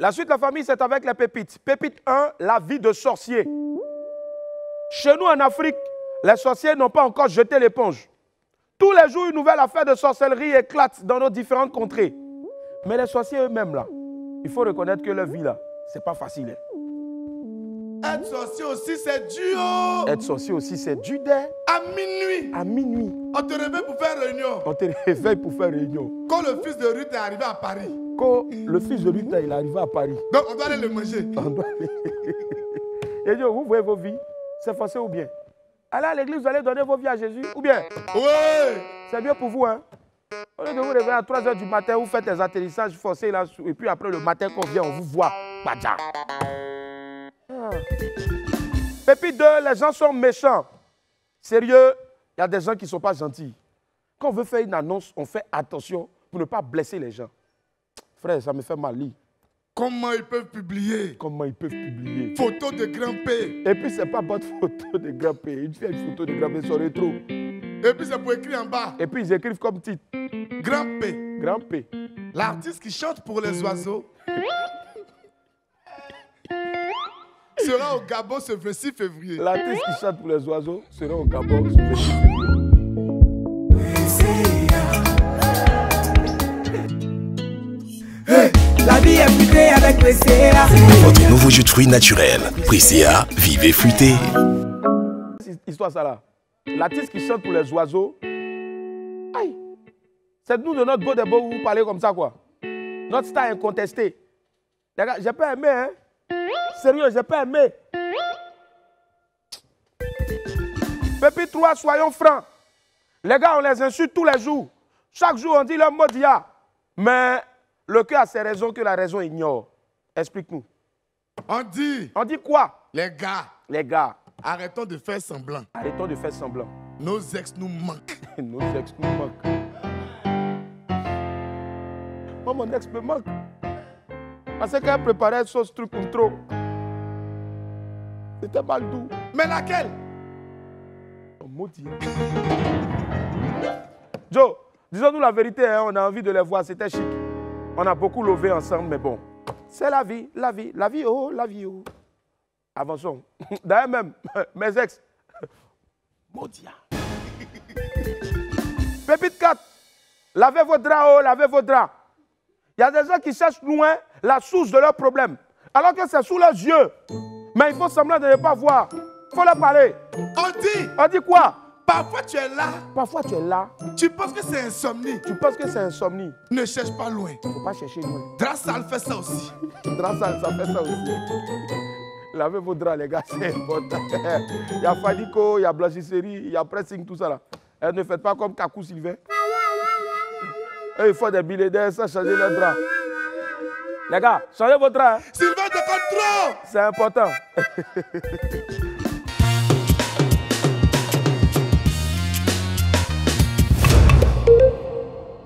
La suite de la famille, c'est avec les pépites. Pépite 1, la vie de sorcier. Chez nous en Afrique, les sorciers n'ont pas encore jeté l'éponge. Tous les jours, une nouvelle affaire de sorcellerie éclate dans nos différentes contrées. Mais les sorciers eux-mêmes, là, il faut reconnaître que leur vie, là, c'est pas facile. Hein. Être sorcier aussi, c'est dur. Être sorcier aussi, c'est dur. À minuit. À minuit. On te réveille pour faire réunion. On te réveille pour faire réunion. Quand le fils de Ruth est arrivé à Paris. Quand le fils de Ruth il est arrivé à Paris. Donc on doit aller le manger. On doit aller. Et Dieu, vous voyez vos vies, c'est forcé ou bien? Allez à l'église, vous allez donner vos vies à Jésus ou bien? Oui. C'est bien pour vous, hein? Au lieu de vous réveiller à 3 h du matin, vous faites des atterrissages forcés là, et puis après le matin qu'on vient, on vous voit. Badja. Pépite 2, les gens sont méchants. Sérieux, il y a des gens qui ne sont pas gentils. Quand on veut faire une annonce, on fait attention pour ne pas blesser les gens. Frère, ça me fait mal lire. Comment ils peuvent publier? Comment ils peuvent publier? Photo de grand-père. Et puis, ce n'est pas votre photo de grand-père. Ils font une photo de grand-père sur le rétro. Et puis, c'est pour écrire en bas. Et puis, ils écrivent comme titre. Grand-père. Grand-père. L'artiste qui chante pour les oiseaux sera au Gabon ce 26 février. L'artiste qui chante pour les oiseaux sera au Gabon ce 26 février. La vie est fruitée avec Presea. Votre nouveau jus de fruits naturel. Presea, vive et fruité. Histoire ça là. L'artiste qui chante pour les oiseaux. Aïe. C'est nous de notre beau débat où vous parlez comme ça quoi. Notre style incontesté. Les gars, j'ai pas aimé hein. Sérieux, j'ai pas aimé. Pépite 3, soyons francs. Les gars, on les insulte tous les jours. Chaque jour, on dit le mot d'IA. Mais le cœur a ses raisons que la raison ignore. Explique-nous. On dit. On dit quoi? Les gars. Les gars. Arrêtons de faire semblant. Arrêtons de faire semblant. Nos ex nous manquent. Nos ex nous manquent. Moi, mon ex me manque. Parce qu'elle préparait ce truc comme trop. C'était mal doux. Mais laquelle? Oh, maudit. Joe, disons-nous la vérité, hein, on a envie de les voir, c'était chic. On a beaucoup levé ensemble, mais bon. C'est la vie, la vie, la vie, oh, la vie, oh. Avançons. D'ailleurs même, mes ex. Maudit. Pépite 4. Lavez vos draps, oh, lavez vos draps. Il y a des gens qui cherchent loin la source de leurs problèmes. Alors que c'est sous leurs yeux. Mais il faut semblant de ne pas voir. Il faut leur parler. On dit quoi? Parfois tu es là. Parfois tu es là. Tu penses que c'est insomnie. Tu penses que c'est insomnie. Ne cherche pas loin. Il ne faut pas chercher loin. Drap sale fait ça aussi. Drap sale, ça fait ça aussi. Lavez vos draps, les gars, c'est important. Il y a Fadico, il y a blanchisserie, il y a pressing, tout ça là. Ne faites pas comme Kakou Sylvain. Et il faut des billets d'air sans changer leurs draps. Les gars, changez vos draps. Sylvain te compte trop. C'est important.